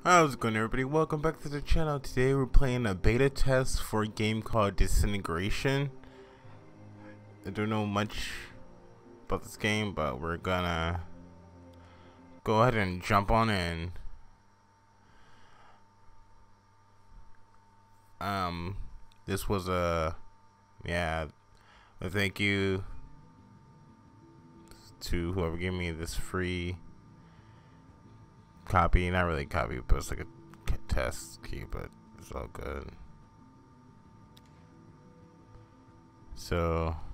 How's it going, everybody? Welcome back to the channel. Today we're playing a beta test for a game called Disintegration. I don't know much about this game, but we're gonna go ahead and jump on in. This was a thank you to whoever gave me this free copy. Not really a copy, but it's like a test key, but it's all good. So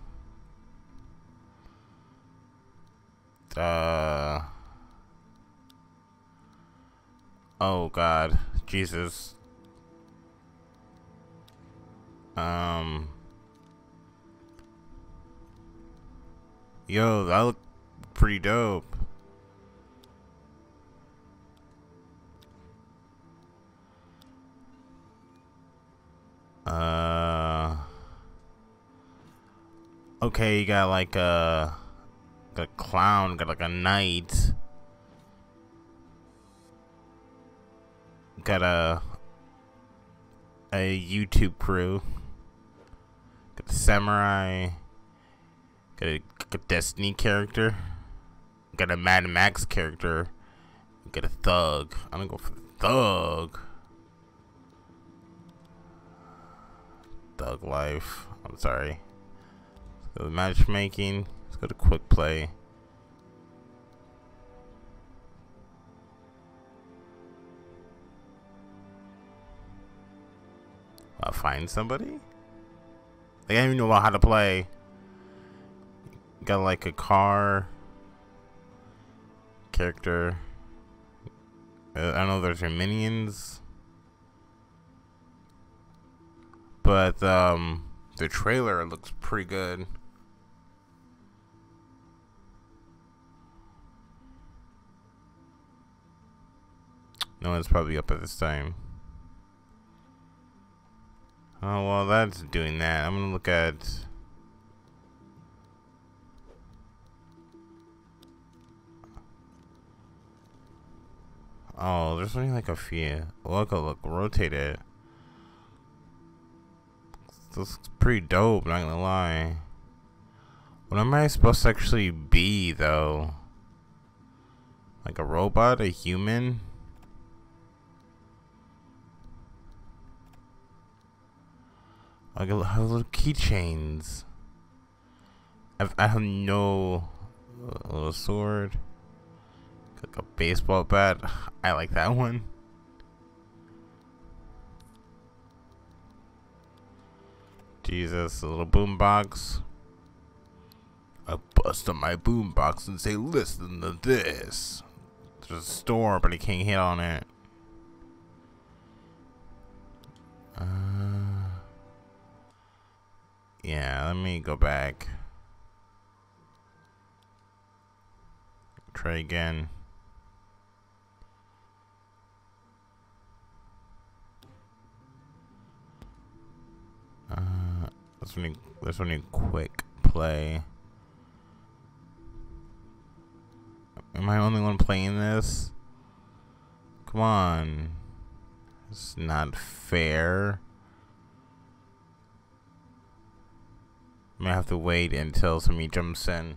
oh god, Jesus. Yo, that looked pretty dope. Okay, you got like a clown, got like a knight, got a YouTube crew, got a samurai, got a Destiny character, got a Mad Max character, got a thug. I'm gonna go for the thug. Thug life. I'm sorry. Let's go to matchmaking. Let's go to quick play. I'll find somebody? Like, I don't even know how to play. Got like a car character. I don't know if there's minions, but the trailer looks pretty good. No one's probably up at this time. Oh well, that's doing that. I'm gonna look at. Oh, there's only like a few. Look, rotate it. This looks pretty dope, not gonna lie. What am I supposed to actually be, though? Like a robot? A human? I have little keychains. I have no little sword. Like a baseball bat. I like that one. Jesus, a little boombox. I bust on my boombox and say, "Listen to this." There's a store, but I can't hit on it. Yeah, let me go back. Try again. There's only quick play. Am I the only one playing this? Come on. It's not fair. I'm gonna have to wait until somebody jumps in.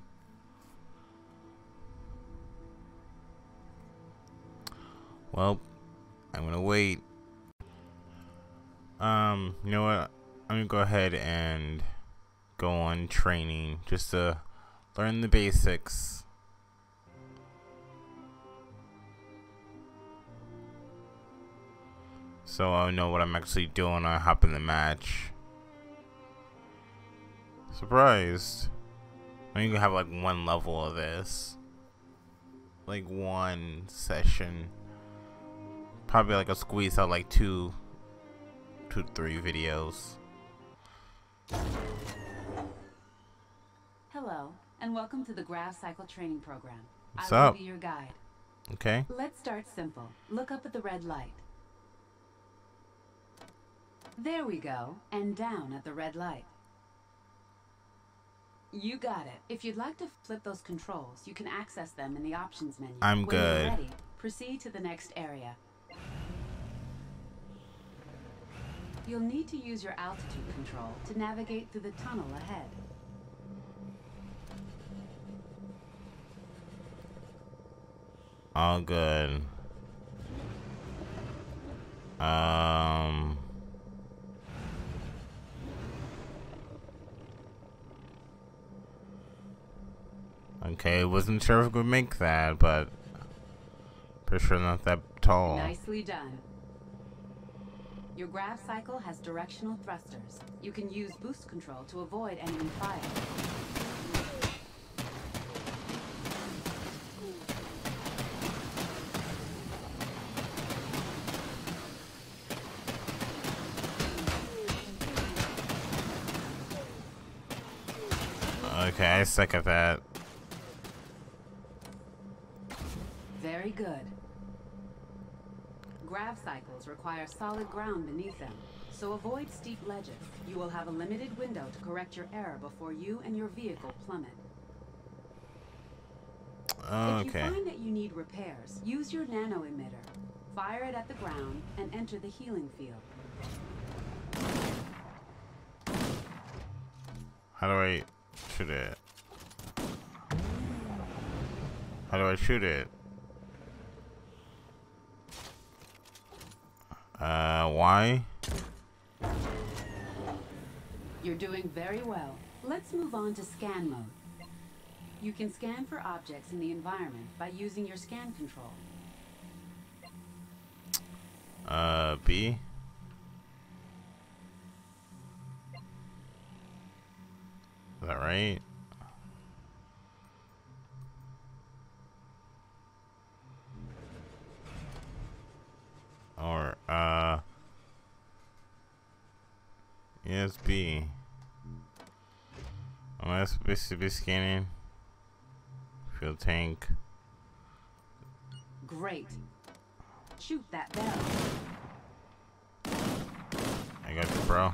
Well, I'm gonna wait. You know what? I'm gonna go ahead and go on training just to learn the basics. So I know what I'm actually doing when I hop in the match. Surprised. I'm gonna have like one level of this. Like one session. Probably like a squeeze out like two, 3 videos. Hello, and welcome to the Grav Cycle Training Program. What's I will up? be your guide. Okay. Let's start simple. Look up at the red light. There we go, and down at the red light. You got it. If you'd like to flip those controls, you can access them in the options menu. I'm When good. you're ready, proceed to the next area. You'll need to use your altitude control to navigate through the tunnel ahead. All good. Okay, wasn't sure if we could make that, but pretty sure not that tall. Nicely done. Your grav cycle has directional thrusters. You can use boost control to avoid enemy fire. Okay, I suck at that. Very good. Grav cycles require solid ground beneath them, so avoid steep ledges. You will have a limited window to correct your error before you and your vehicle plummet. Okay. If you find that you need repairs, use your nano emitter. Fire it at the ground and enter the healing field. How do I shoot it? How do I shoot it? Why? You're doing very well. Let's move on to scan mode. You can scan for objects in the environment by using your scan control. B? Is that right? Or, yes, B. Am I supposed to be scanning? Fuel tank. Great. Shoot that barrel. I got you, bro.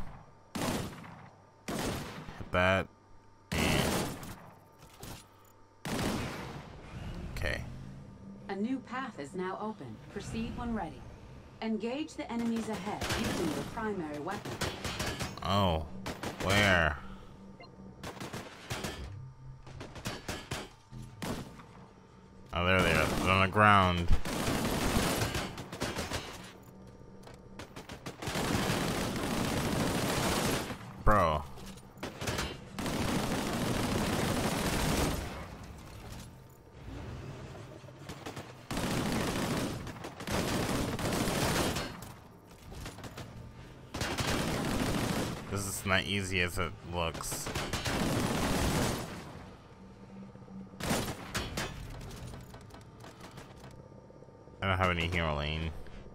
Hit that. And. Okay. A new path is now open. Proceed when ready. Engage the enemies ahead using your primary weapon. Oh. Where? Oh, there they are. They're on the ground. Bro. This is not easy as it looks. I don't have any healing.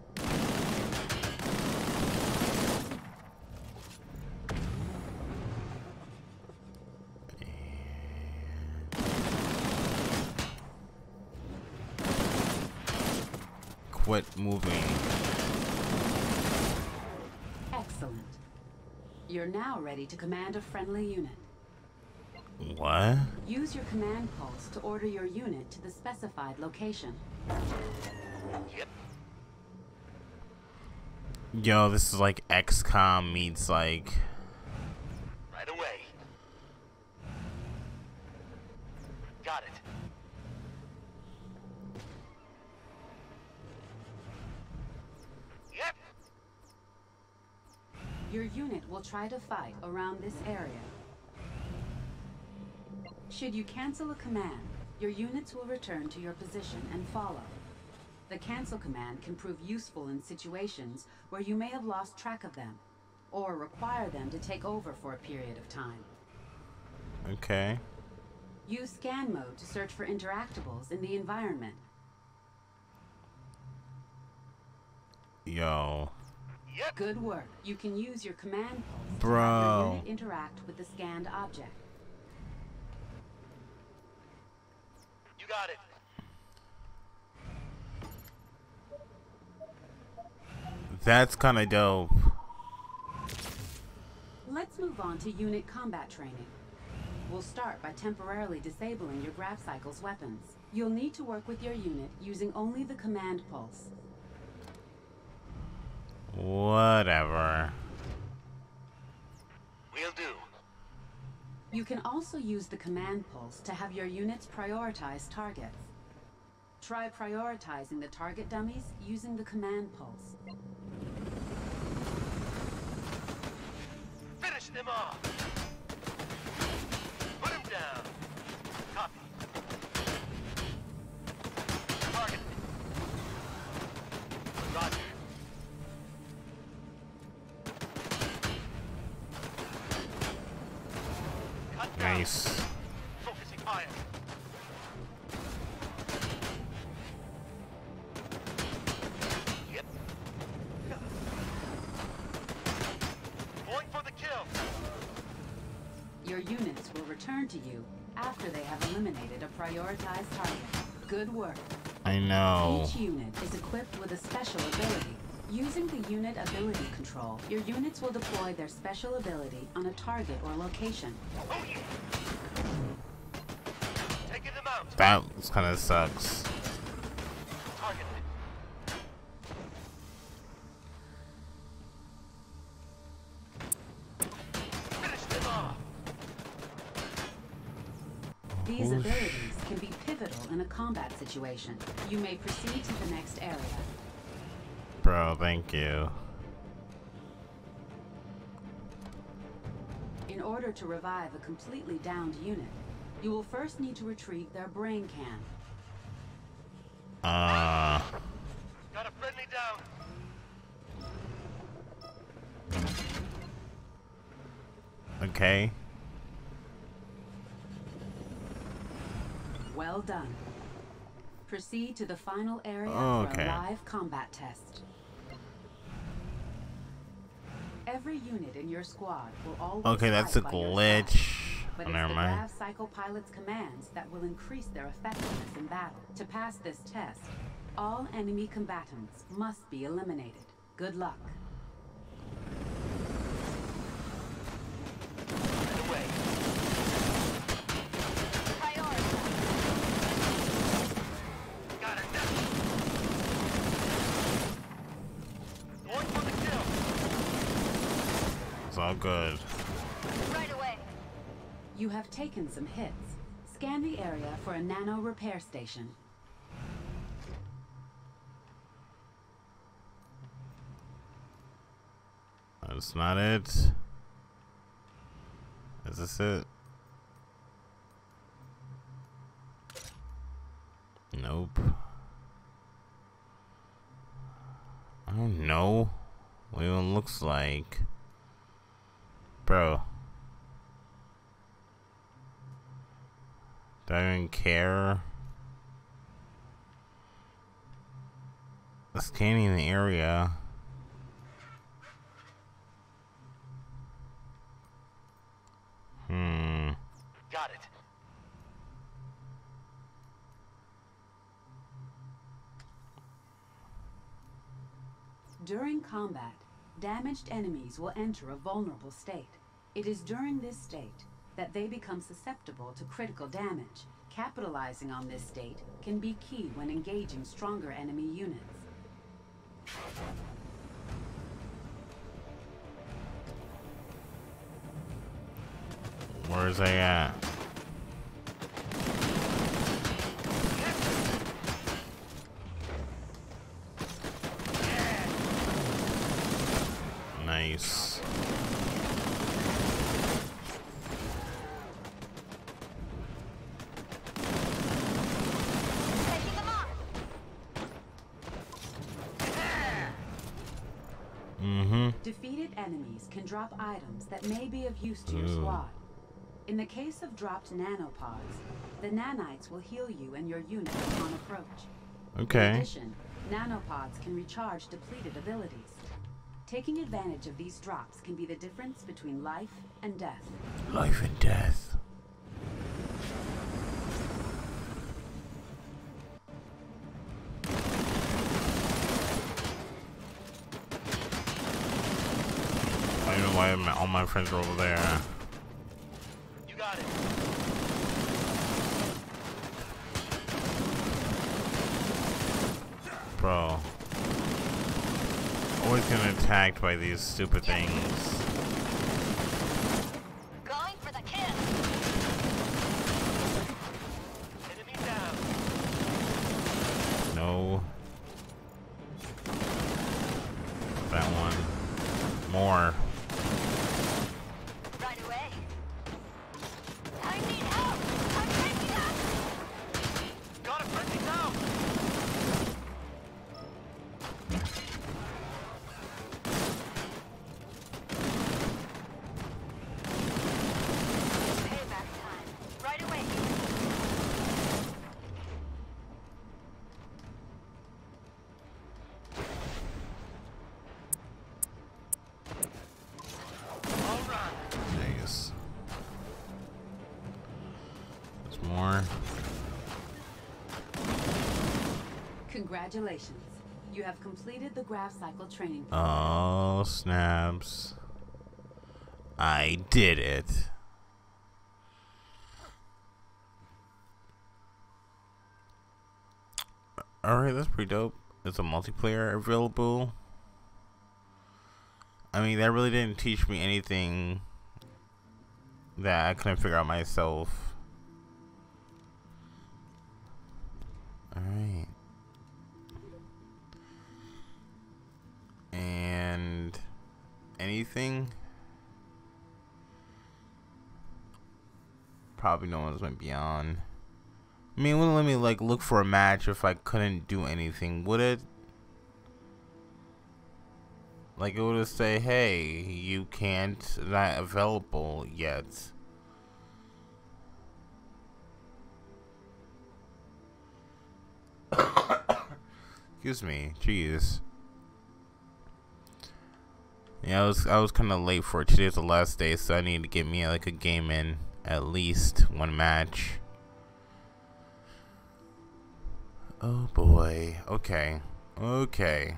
Quit moving. Excellent. You're now ready to command a friendly unit. What? Use your command pulse to order your unit to the specified location. Yep. Yo, this is like XCOM meets like. Right away. Got it. Yep. Your unit will try to fight around this area. Should you cancel a command, your units will return to your position and follow. The cancel command can prove useful in situations where you may have lost track of them, or require them to take over for a period of time. Okay. Use scan mode to search for interactables in the environment. Yo. Yep. Good work. You can use your command pulse to have Bro. your unit interact with the scanned object. You got it. That's kind of dope. Let's move on to unit combat training. We'll start by temporarily disabling your grav cycle's weapons. You'll need to work with your unit using only the command pulse. Whatever. You can also use the command pulse to have your units prioritize targets. Try prioritizing the target dummies using the command pulse. Finish them off. Put them down. Copy. Target. Roger. Cut down. Nice. Focusing fire. Yep. Going for the kill. Your units will return to you after they have eliminated a prioritized target. Good work. I know. Each unit is equipped with a special ability. Using the unit ability control, your units will deploy their special ability on a target or location. Oh yeah. Taking them out. That kind of sucks. Target. Finish them off. These abilities can be pivotal in a combat situation. You may proceed to the next area. Bro, thank you. In order to revive a completely downed unit, you will first need to retrieve their brain can. Got a friendly down. Okay. Well done. Proceed to the final area Okay. for a live combat test. Every unit in your squad will always Okay, that's a fight by your glitch. side. But it's Never the mind. Grav Cycle Pilot's commands that will increase their effectiveness in battle. To pass this test, all enemy combatants must be eliminated. Good luck. Right away. Got it. Going for the kill. It's all good. Right away. You have taken some hits. Scan the area for a nano repair station. That's not it. Is this it? Nope. I don't know what it even looks like. Bro. Do I even care? Scanning the area. Got it. During combat, damaged enemies will enter a vulnerable state. It is during this state that they become susceptible to critical damage. Capitalizing on this state can be key when engaging stronger enemy units. Where's they at? Nice. Taking them off. Defeated enemies can drop items that may be of use to your Ooh. squad. In the case of dropped nanopods, the nanites will heal you and your unit upon approach. In Okay. addition, nanopods can recharge depleted abilities. Taking advantage of these drops can be the difference between life and death. Life and death. I don't know why all my friends are over there. You got it. Bro. Always getting attacked by these stupid things. Going for the kill. that one. More. Right away. I need help. I'm taking up. Got a friendly down. Payback time. Right away. All right. Jeez. There's more. Congratulations. You have completed the Graph Cycle training. Oh, snaps. I did it. Alright, that's pretty dope. Is a multiplayer available? I mean, that really didn't teach me anything that I couldn't figure out myself. Alright. And anything? Probably no one's went beyond. I mean, it wouldn't let me like look for a match if I couldn't do anything, would it? Like it would say, hey, you can't, not available yet. Excuse me, jeez. Yeah, I was kind of late for it. Today's the last day, so I need to get me like a game in, at least one match. Oh boy. Okay. Okay.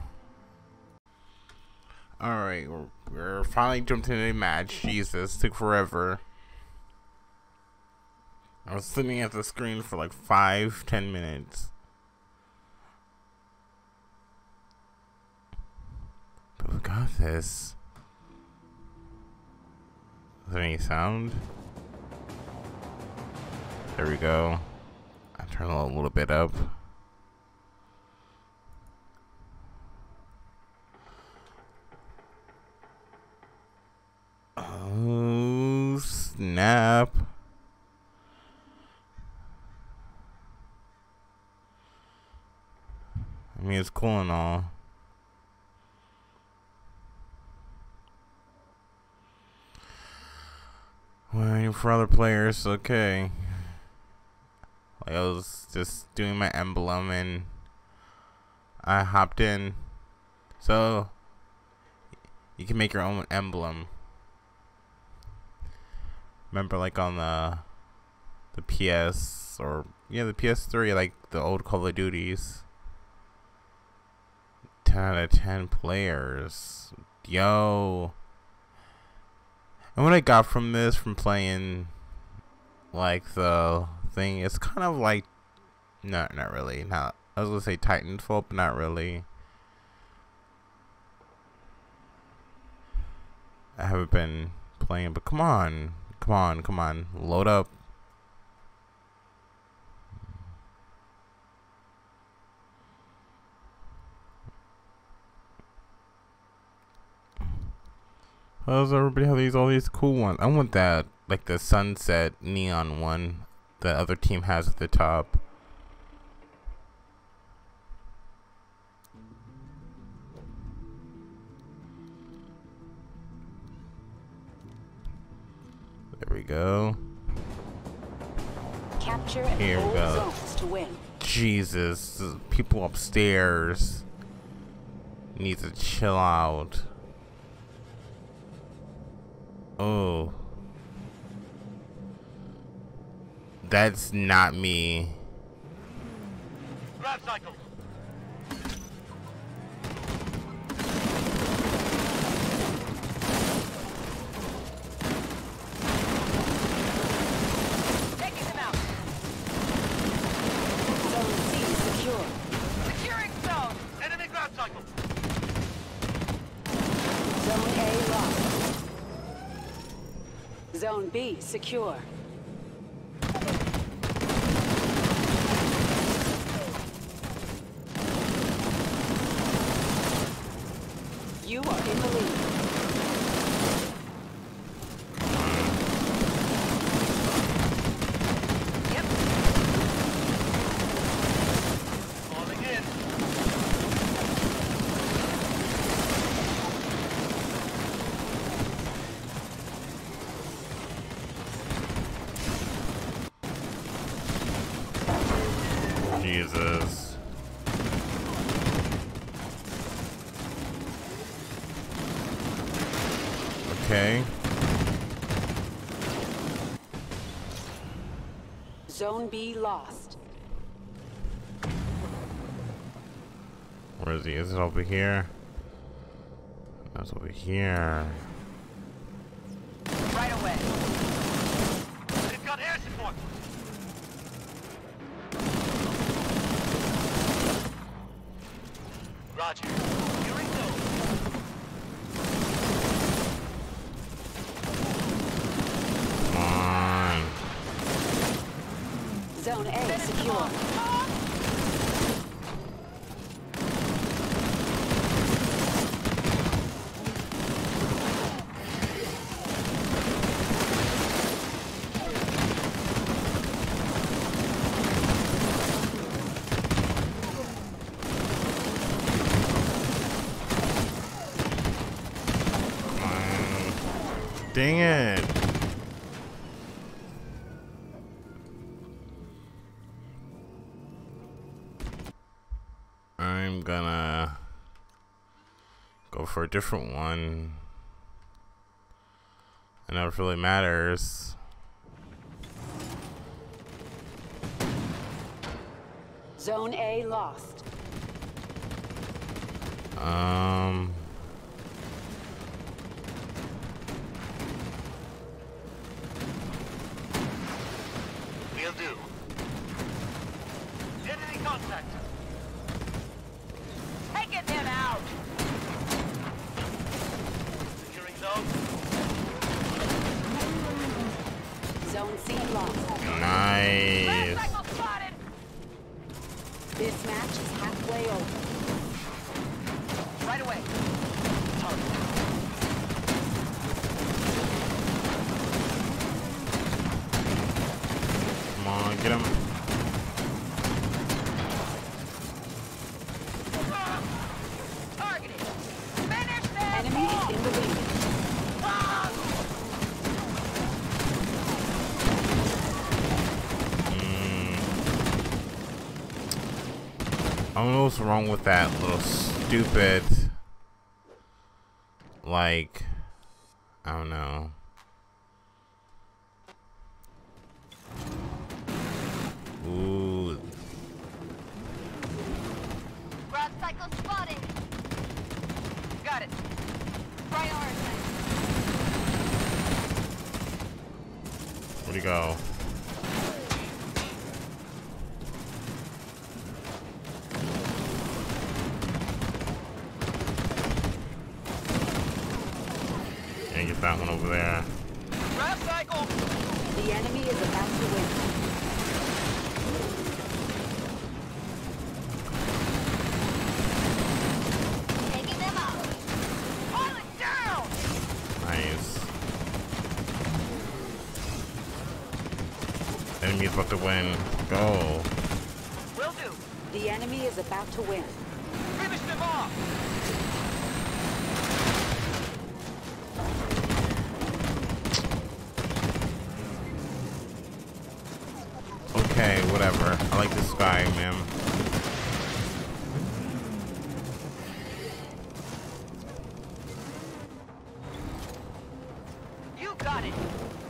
Alright, we're finally jumped into a match. Jesus, took forever. I was sitting at the screen for like 5-10 minutes. But we got this. Is there any sound? There we go. I turn it a little bit up. Oh, snap. I mean, it's cool and all. Waiting for other players, okay. Like I was just doing my emblem and I hopped in. So you can make your own emblem. Remember like on the PS or yeah, the PS3, like the old Call of Duties. 10 out of 10 players. Yo. And what I got from this, from playing like the thing, it's kind of like not really. Not, I was gonna say Titanfall, but not really. I haven't been playing, but come on, load up. How does everybody have all these cool ones? I want that, like the sunset neon one the other team has at the top. There we go. Capture Here we all go. zones to win. Jesus, people upstairs need to chill out. Oh, that's not me. Grab cycle. Taking them out. Zone C secure. Securing zone. Enemy grab cycle. Zone A lost. Zone B secure. You are in the lead. Yep. Falling in. Jesus. Okay. Zone B lost. Where is he? Is it over here? That's over here. Right away. They've got air support. Roger. Securing zone. Come on. Zone A secure. Dang it. I'm gonna go for a different one. It never really matters. Zone A lost. Will do. Enemy contact. Taking them out. Securing zone. Zone C lost. Nice. Cycle spotted. This match is halfway over. Right away. Come on, get him. Targeted. Finish them. Enemy is in the lead. I don't know what's wrong with that little stupid, like, I don't know. Ooh. Ground cycle spotted. Got it. Prioritize. Where'd he go? Can't get that one over there. Ground cycle. The enemy is about to win. Taking them out. Pilot down. Nice. Enemy's about to win. Go. Will do. The enemy is about to win. Finish them off. Okay, whatever. I like this guy, man. You got it.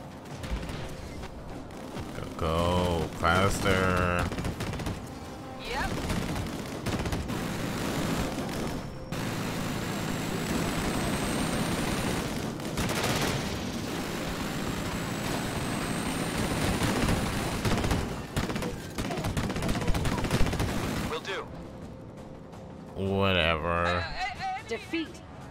Go faster. Yep. Will do. Whatever. Defeat.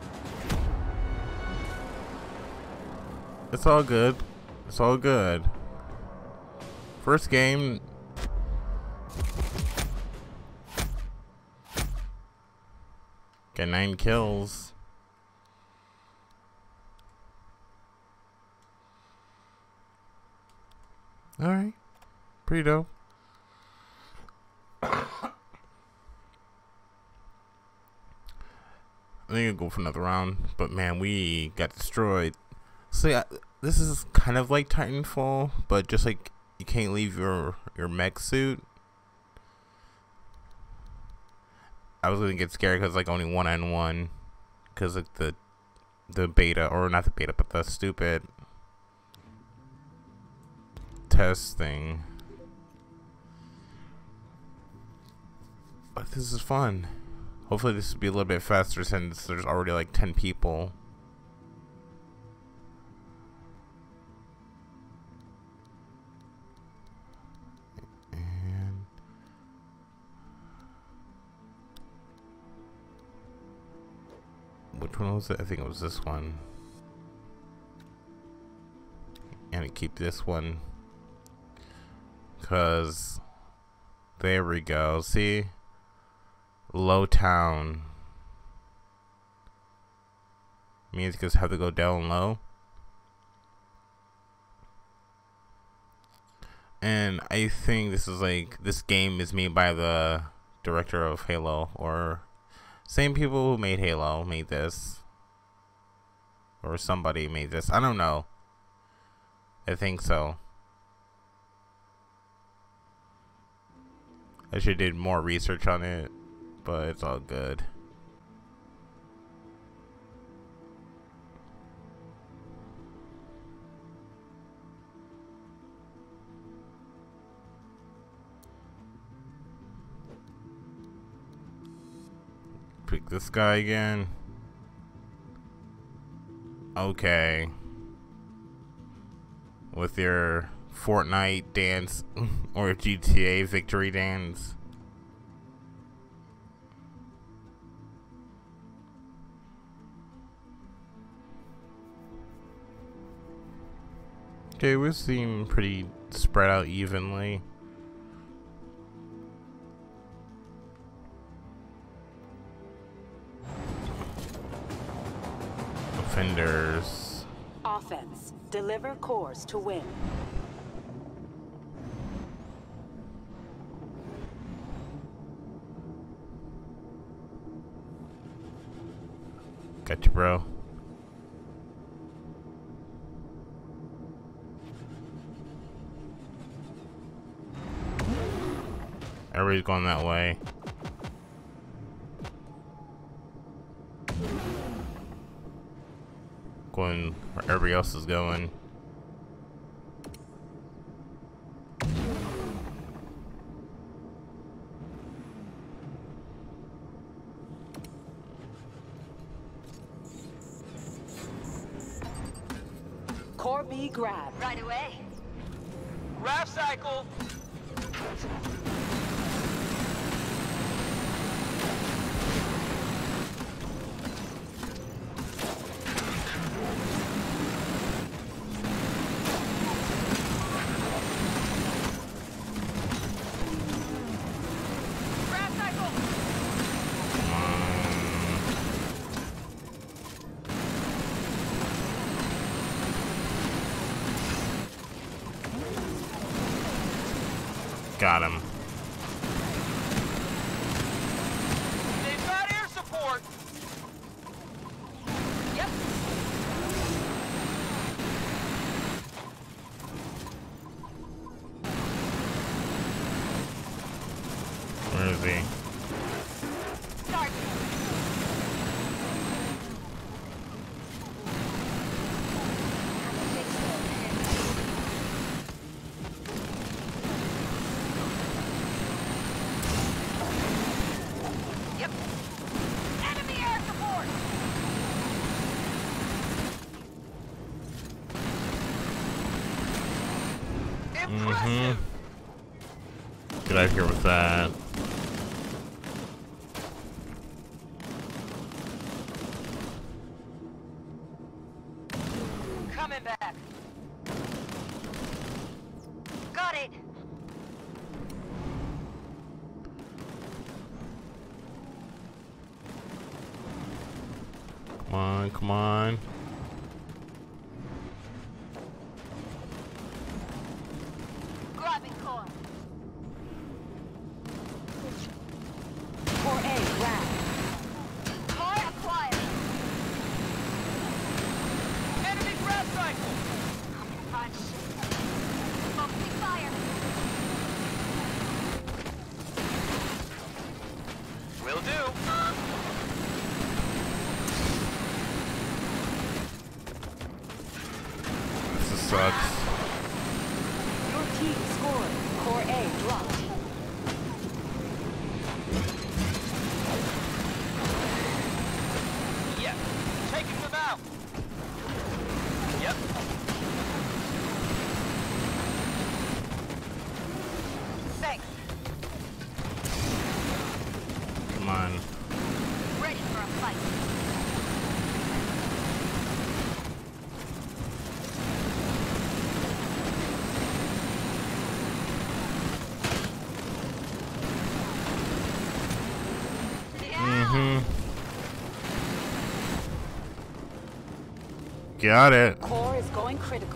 It's all good. It's all good. First game. Got 9 kills. Alright. Pretty dope. I think I'll go for another round, but man, we got destroyed. So yeah, this is kind of like Titanfall, but just like you can't leave your mech suit. I was gonna get scared because like only 1-on-1, because like the beta, or not the beta, but the stupid test thing. But this is fun. Hopefully this will be a little bit faster since there's already like 10 people. And which one was it? I think it was this one. And I keep this one, cause there we go. See? Low town means because have to go down low. And I think this is like, this game is made by the director of Halo, or same people who made Halo made this, or somebody made this. I don't know. I think so. I should did more research on it, but it's all good. Pick this guy again. Okay. With your Fortnite dance or GTA victory dance. Okay, we seem pretty spread out evenly. Offenders. Offense. Deliver cores to win. Got you, bro. Everybody's going that way. Going where everybody else is going. Core B grab. Right away. Raft cycle. Raft cycle. Got him. They've got air support. Yep. Where is he? Start. Yep. Enemy air support. Impressive. Get out of here with that. Coming back. Got it. Come on, come on. cycle. Punch. Opening fire. Will do. This sucks. Your team scored. Core A dropped. Yep. Taking them out. Yep. Thanks. Come on. Ready for a fight. Got it. Core is going critical.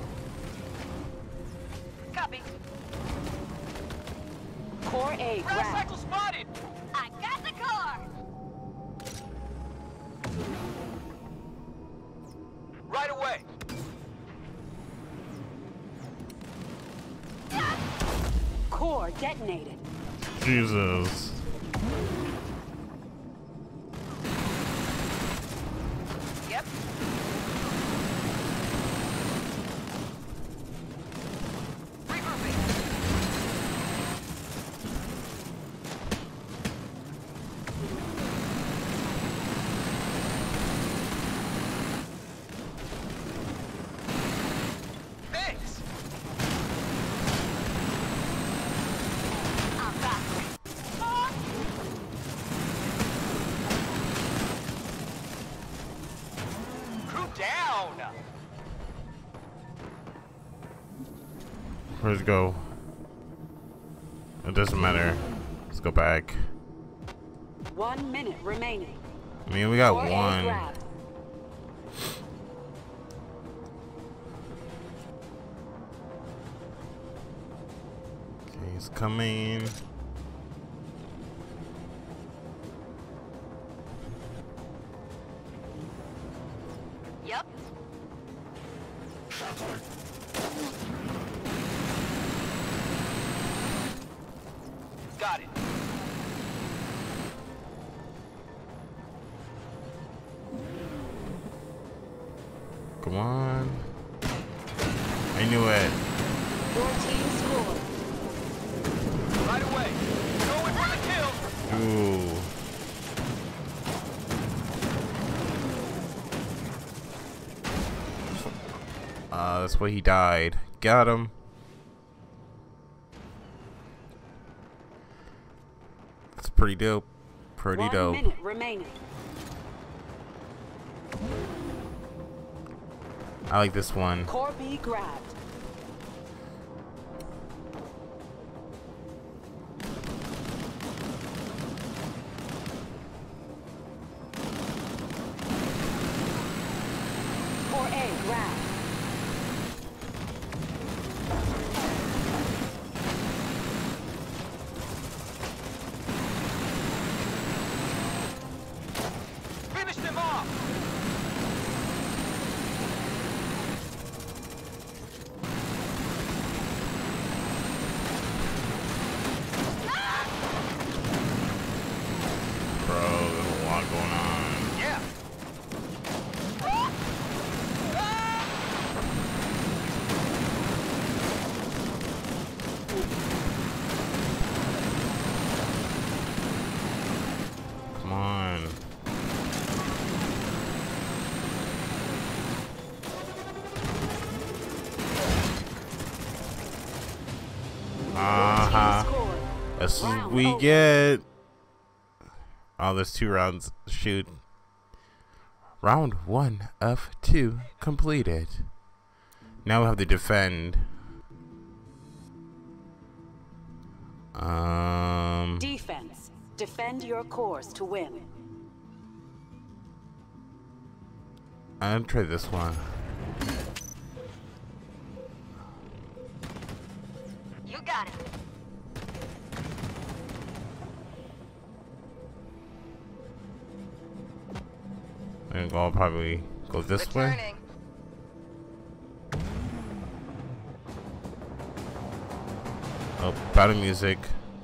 Copy. Core A Raft grabbed. cycle spotted. I got the car. Right away. Core detonated. Jesus. Yep. Regrouping. Thanks. I'm back. Crew down. Where's go? It doesn't matter. Let's go back. 1 minute remaining. I mean, we got Core A one. grabbed. Okay, he's coming. Yep. Got it. Come on. I knew it. Your team scored. Right away. Going for the kill. Ooh. That's why he died. Got him. That's pretty dope. Pretty 1 dope. minute remaining. I like this one. Core B grabbed. Core A grabbed. Finish them off. Bro, there's a lot going on. Yeah. Come on. Team scored. That's what Round we over. get. Oh, there's 2 rounds. Shoot. Round 1 of 2 completed. Now we have to defend. Defense. Defend your cores to win. I'm gonna try this one. You got it. I think I'll probably go this way. Returning. battle music.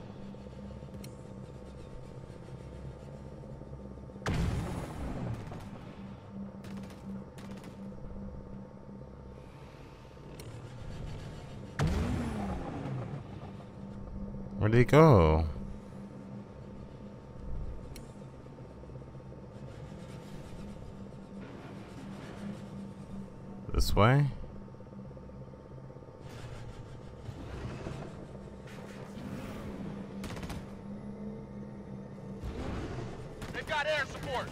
Where'd he go? This way? They've got air support.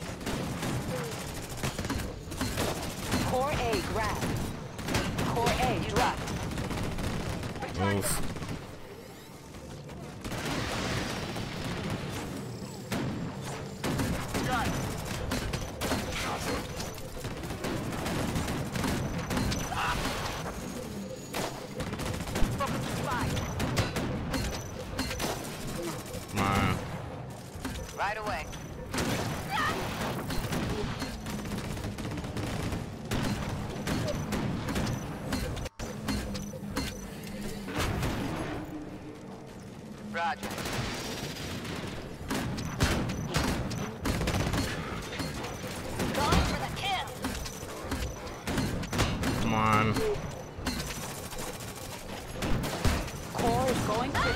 Core A grabbed. Core A dropped. Move. Got it. Come on. Right away. Roger. Going for the kill. Come on. Core is going to.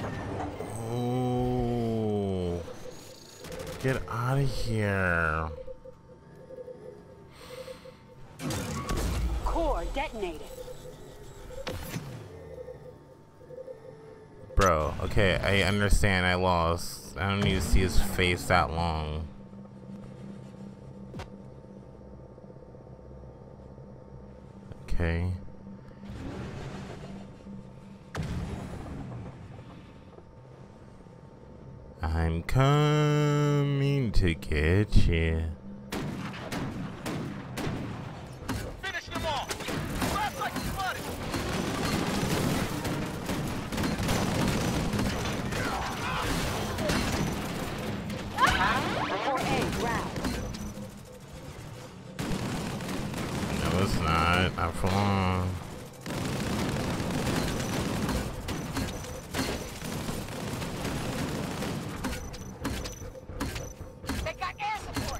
Oh. Get out of here. Core detonated. Bro, okay, I understand I lost. I don't need to see his face that long. Okay. I'm coming to get you. Finish them all. Blast like flooded. Core A grabbed. No, it's not. Not for long. They got air support.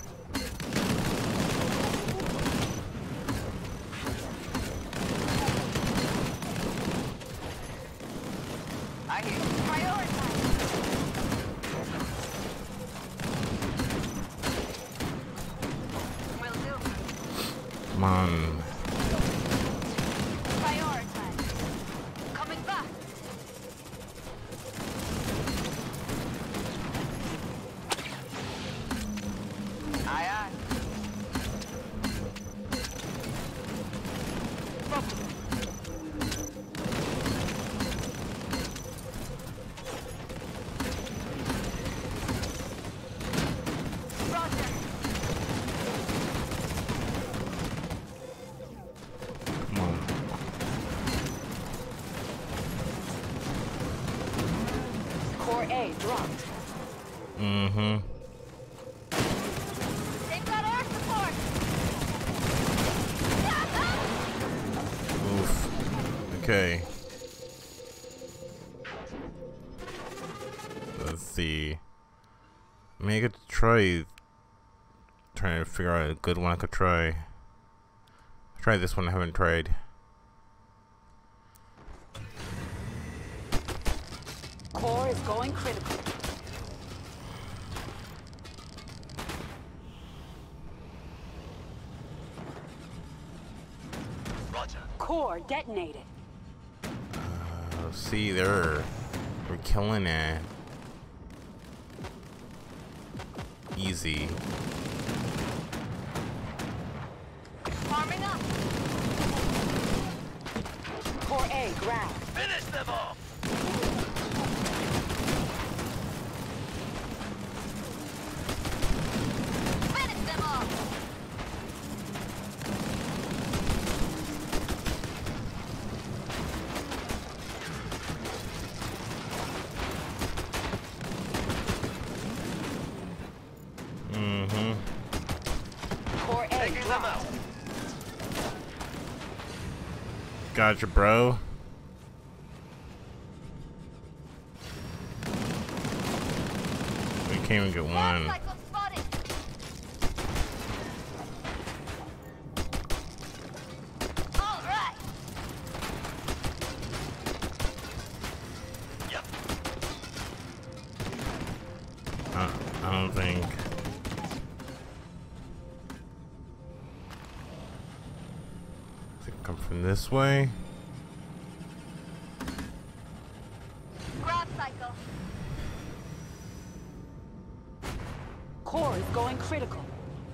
I hear you. Prioritize. Will do. Come on. Prioritize. Coming back. Aye, aye. Roger. Come on. Core A dropped. Mm-hmm. They've got air support. Oof. Okay. Let's see. Maybe I could try. Trying to figure out a good one I could try. Try this one I haven't tried. Core is going critical. Roger. Core detonated. See, we're killing it. Easy. Farming up. Core A grabbed. Finish them all. Finish them all. Mm-hmm. Core A Taking them dropped. out. Gotcha, bro. can't even get one. Cycle spotted. All right. I don't think. Come from this way. Grab cycle. Core is going critical.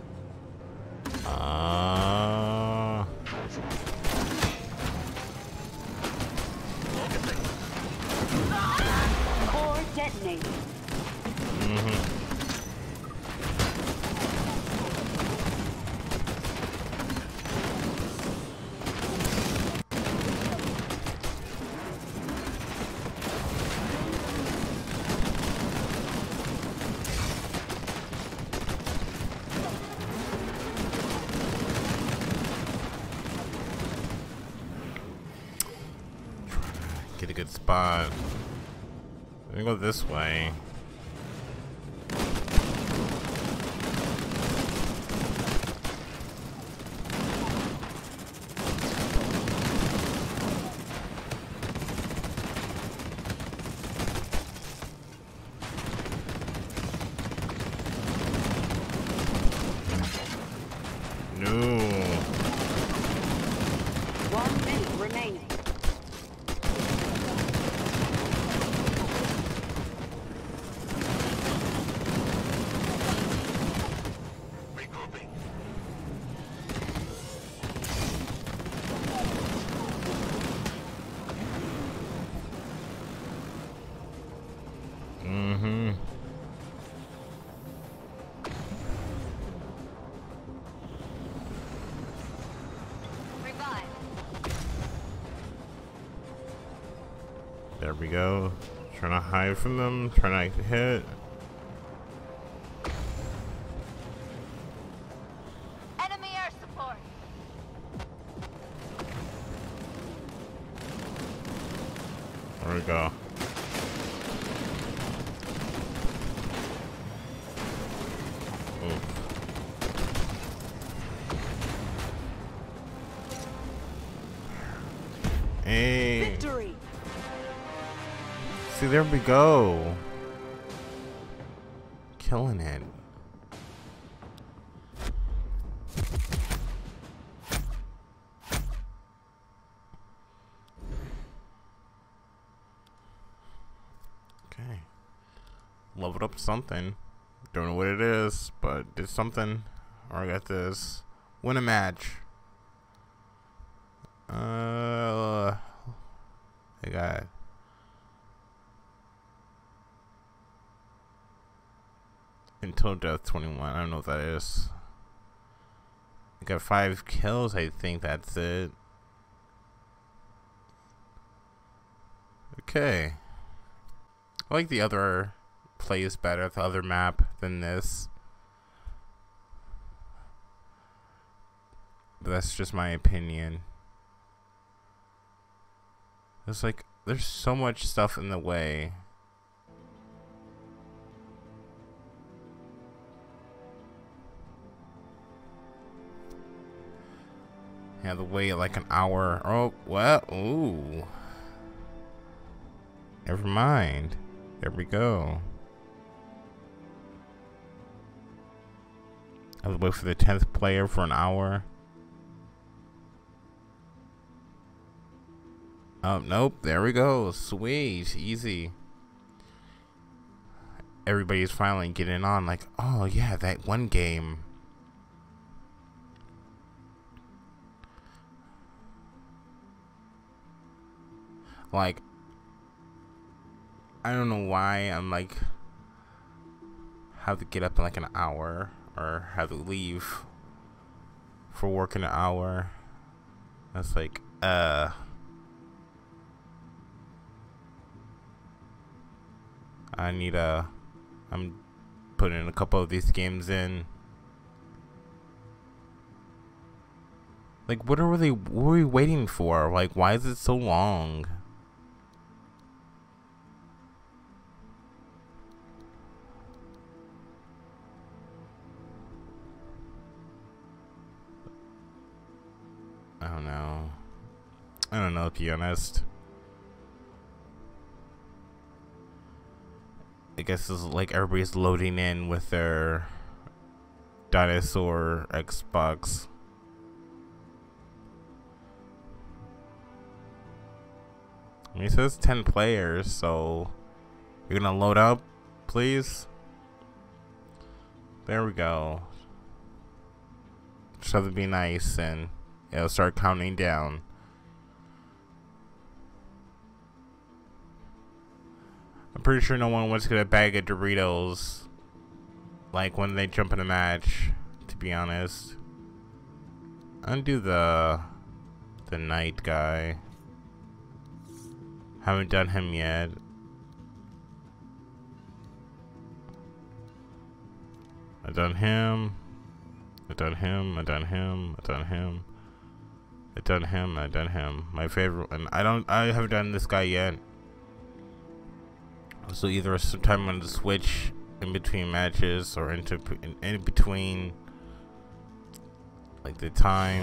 Core detonated. Get a good spot. Let me go this way. No. 1 minute remaining. Revive. There we go. Trying to hide from them. Trying not to hit. Enemy air support. There we go. Hey. Victory. See, there we go. Killing it. Okay. Leveled up something. Don't know what it is, but did something. Or I got this. Win a match. I got until death 21. I don't know what that is. I got 5 kills. I think that's it. Okay. I like the other plays better, the other map than this. But that's just my opinion. It's like there's so much stuff in the way. Yeah, the wait like an hour. Oh, well, ooh. Never mind. There we go. I have to wait for the 10th player for an hour. Oh, nope. There we go. Sweet. Easy. Everybody's finally getting on. Like, oh, yeah, that one game. Like, I don't know why I'm like, have to get up in like an hour or have to leave for work in an hour. That's like, I need I'm putting a couple of these games in. Like, what are they? What are we waiting for? Like, why is it so long? I don't know. I don't know, to be honest. I guess it's like everybody's loading in with their dinosaur Xbox. It says 10 players, so you're gonna load up, please. There we go. Just have to be nice and it'll start counting down. I'm pretty sure no one wants to get a bag of Doritos like when they jump in a match, to be honest. Undo the knight guy. Haven't done him yet. I've done him. I've done him. I've done him. I've done him. I've done him. I've done him. My favorite, and I haven't done this guy yet. So either sometime on the switch in between matches or in between, like the time.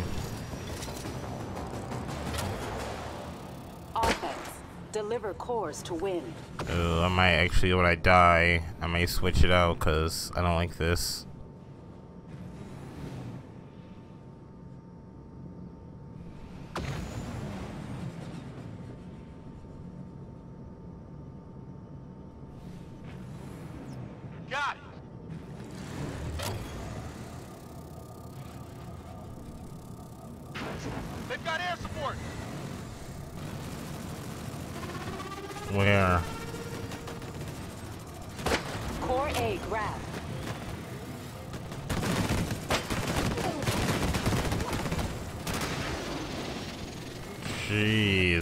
Offense. Deliver cores to win. I might actually, when I die, I may switch it out because I don't like this. Got it. They've got air support. Where? Core A grab. Jeez.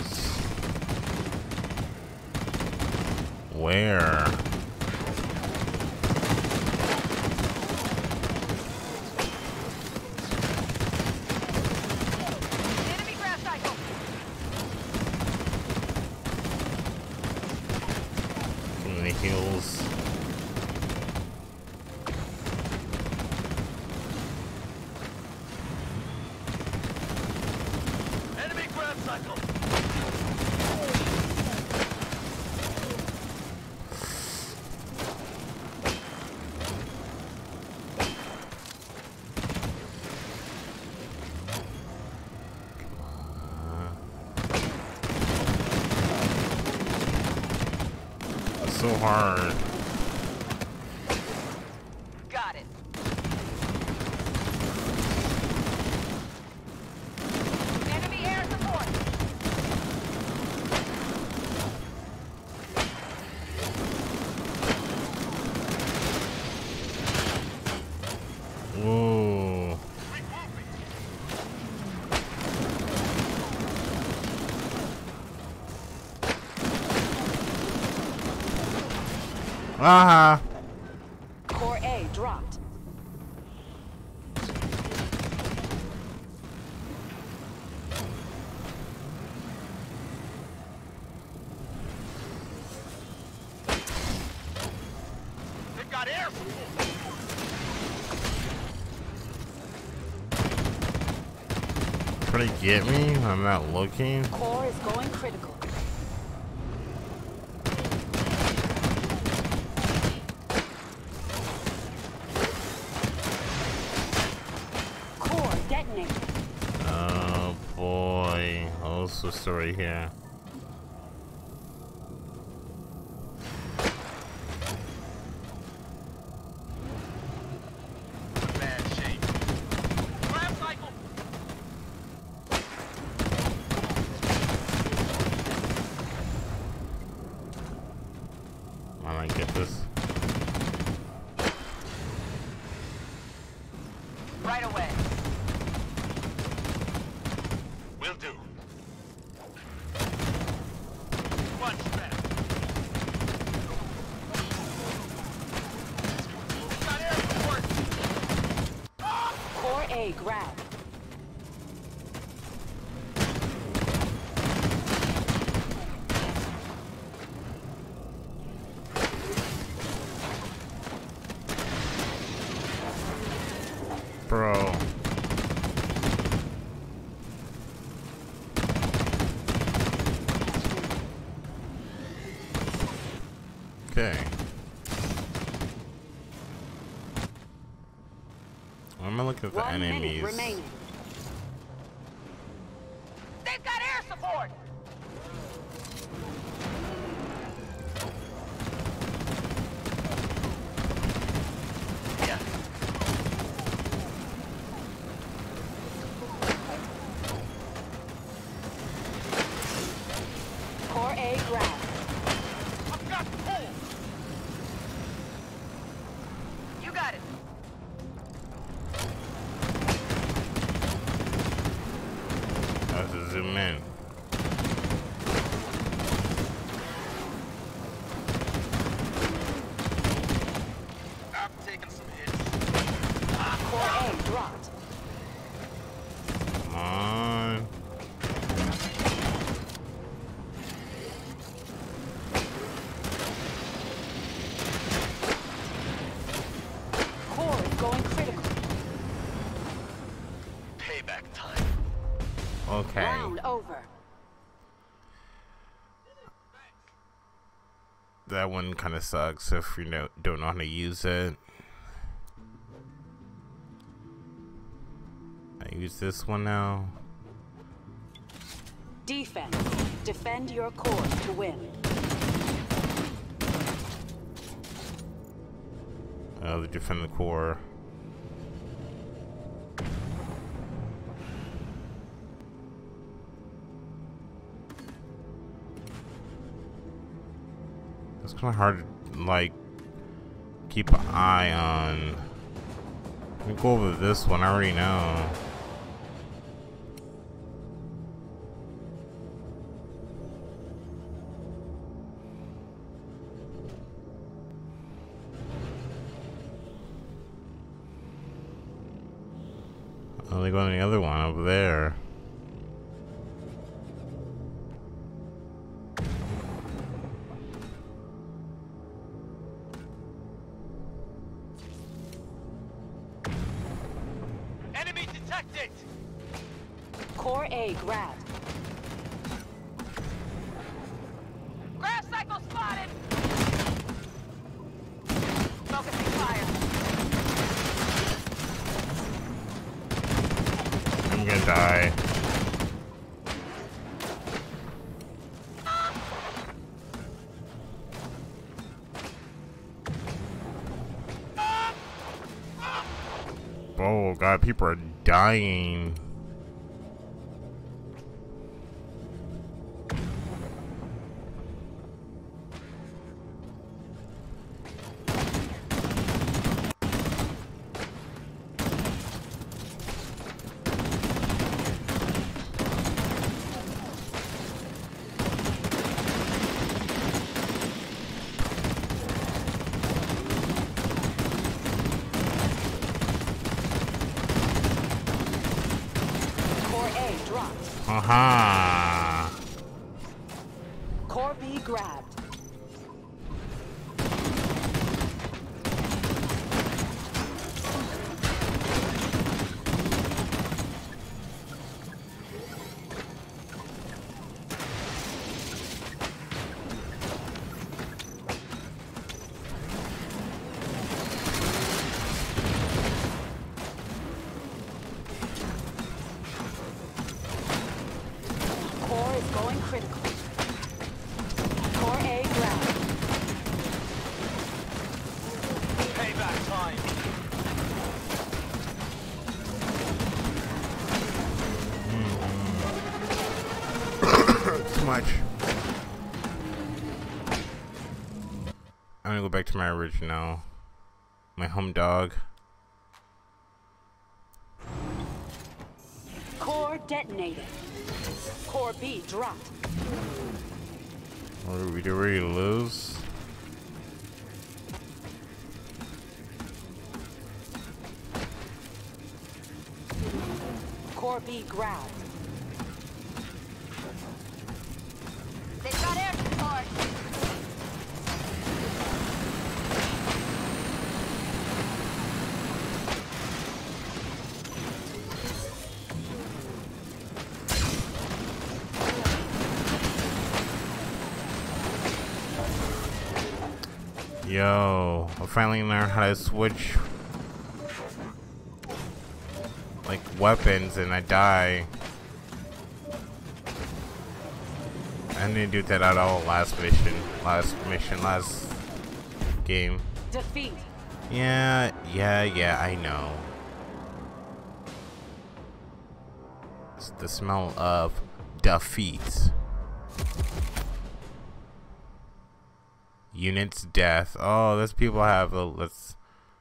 Where? Enemy grab cycle. In the heels. Enemy grab cycle. So hard. Got it. Enemy air support. Whoa. Uh-huh. Core A dropped. They've got air support. Trying to get me? I'm not looking. Core is going critical. Core detonated. Oh boy. What's the story here? Bad shape. Grab cycle. I might get this. Right away. Will do. One step. Got air support. Core A grab. Bro. Okay. I'm gonna look at the 1 minute enemies. remaining. They've got air support! Yeah. Core A grab. I've got pull! You got it. I have to zoom in. I'm taking some hits. Core A dropped. Come on. Core is going critical. Payback time. Okay. Round over. That one kind of sucks if you don't know how to use it. I use this one now. Defense. Defend your core to win. The defend the core. It's kind of hard to, like, keep an eye on. Let me go over this one. I already know. Oh, they go on the other one over there. Enemy detected! Core A grabbed. Grav cycle spotted! Focusing fire. I'm gonna die. Oh god, people are dying. Core A dropped. Aha! Core B grabbed. Core is going critical. Core A ground. Payback time. Too much. I'm gonna go back to my original. My home dog. Core detonated. Core B dropped. Or we already lose? Core B grabbed. They've got air support. Yo, I finally learned how to switch like weapons and I die. I didn't do that at all last game. Defeat. Yeah, I know. It's the smell of defeat. Units death. Oh, those people have let's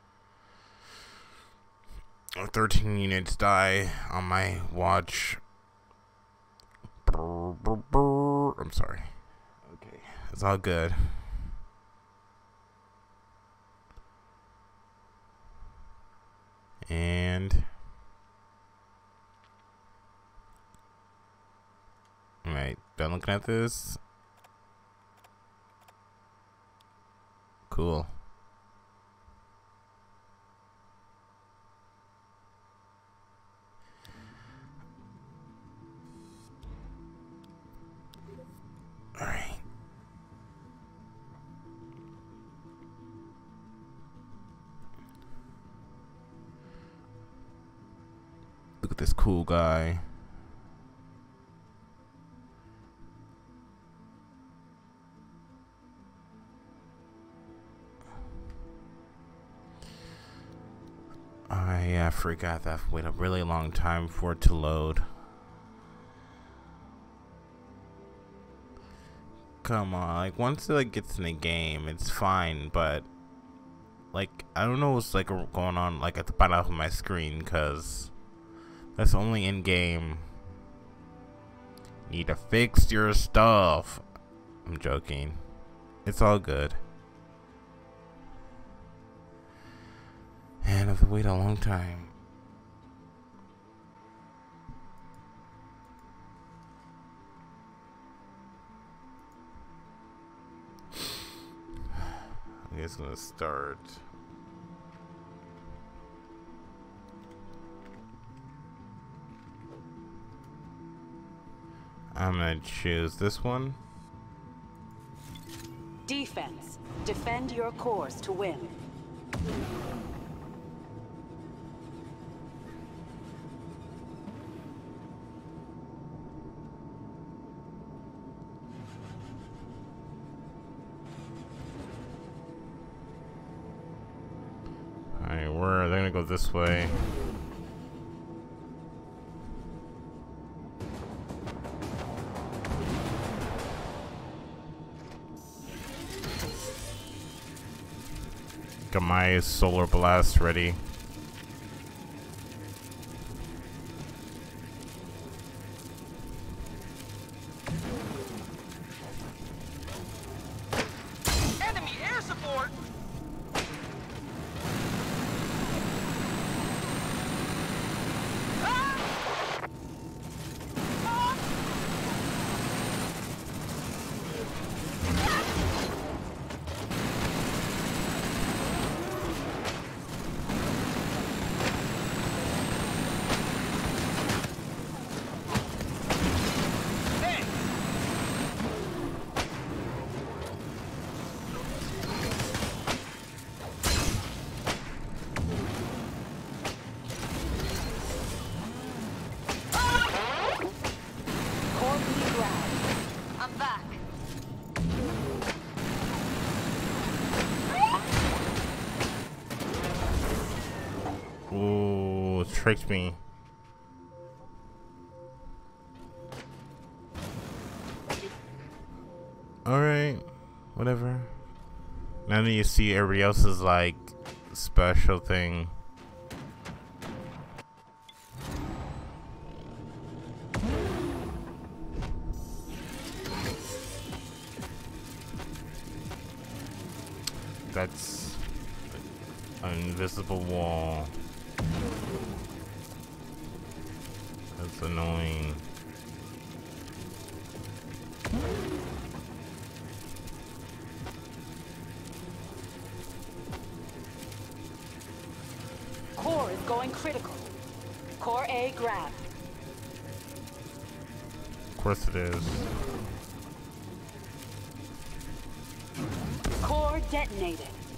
13 units die on my watch. I'm sorry. Okay, it's all good. And alright, done looking at this. Cool. Alright. Look at this cool guy. I forgot that I've waited a really long time for it to load. Come on, like once it like gets in the game, it's fine, but like I don't know what's like going on like at the bottom of my screen because that's only in game. Need to fix your stuff. I'm joking. It's all good. And I've waited a long time. I guess I'm gonna start. I'm gonna choose this one. Defense. Defend your course to win. Alright, they're gonna go this way. Got my solar blast ready. Enemy air support! I'm back. Ooh, tricked me. Alright, whatever. Now that you see everybody else's like special thing. That's an invisible wall. That's annoying. Core is going critical. Core A grabbed. Of course it is. Core detonated.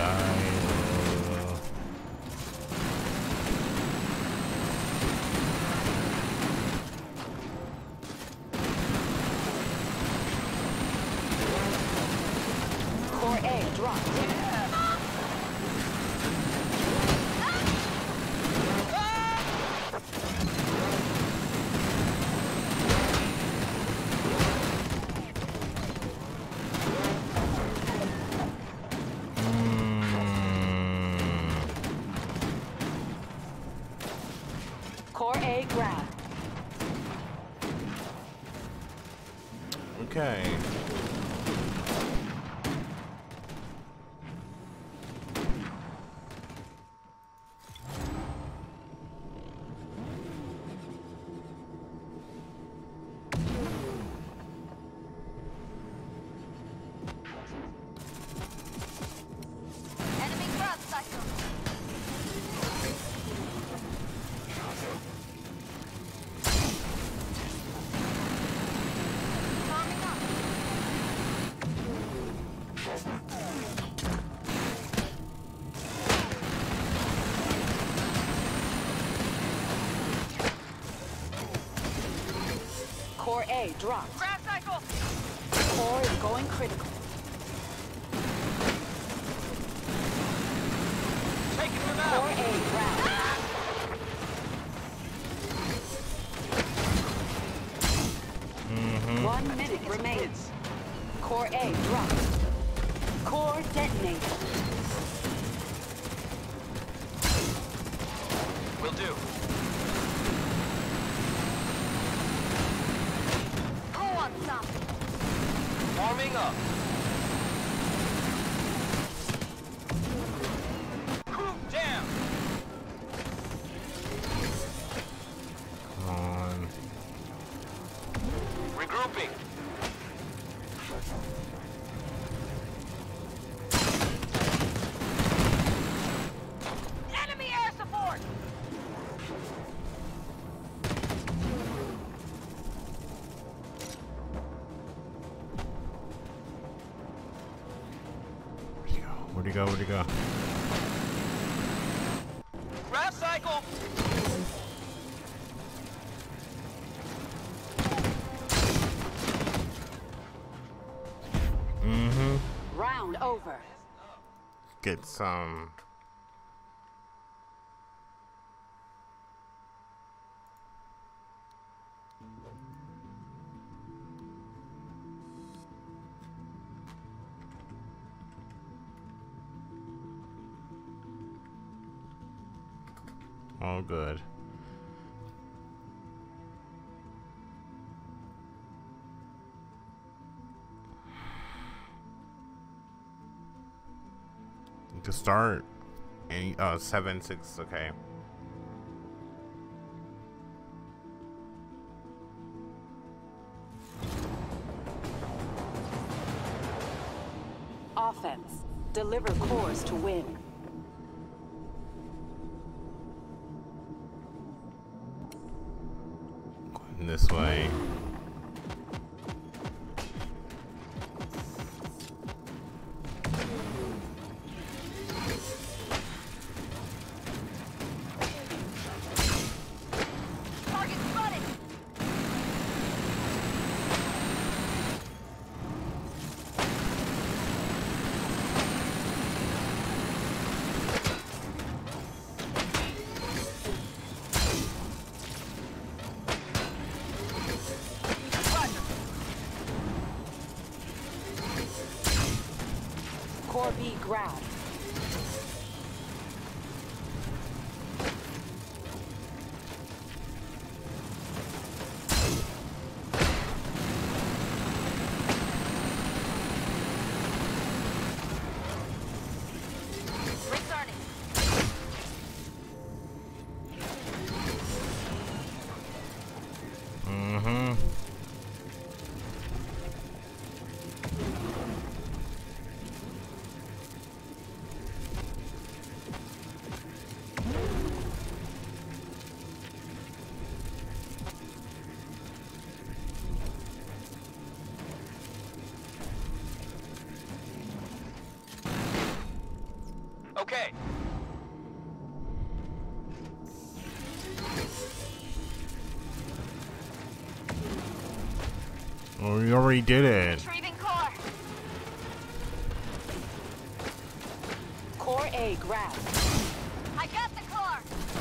Core A dropped. Core A grab. Okay. Enemy ground cycle. Forming up. Core A dropped. Ground cycle. Core is going critical. Taking them Core out. A ground. 1 minute remains. Core A dropped. Core detonated. Will do. Who wants some? Warming up. Group down. Come on. Regrouping. Enemy air support. Where'd he go? Where'd he go? Ground cycle. Round over. Get some. All good. To start, any 7-6. Okay. Offense. Deliver cores to win. Going this way. Target spotted. Roger. Core B grab. Returning. Mm-hmm. Oh, we already did it. Retrieving core. Core A grabbed. I got the core.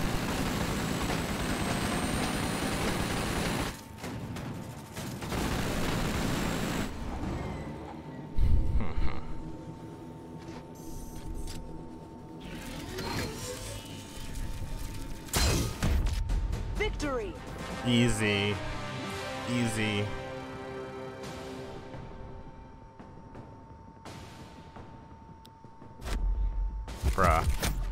Victory! Easy. Easy. Bruh.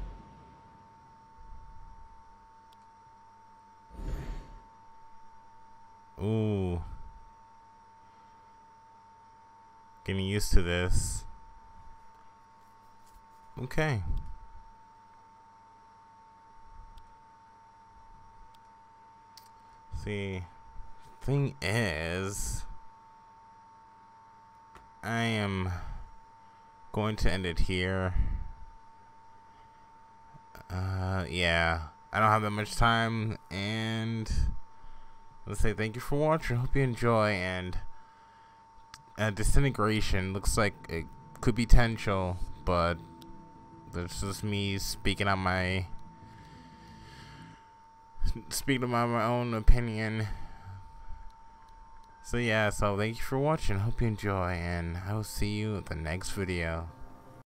Ooh. Getting used to this. Okay. See, thing is, I am going to end it here. Yeah, I don't have that much time, and let's say thank you for watching. Hope you enjoy. And Disintegration looks like it could be potential, but that's just me speaking on my own opinion. So yeah, so thank you for watching. Hope you enjoy, and I will see you at the next video.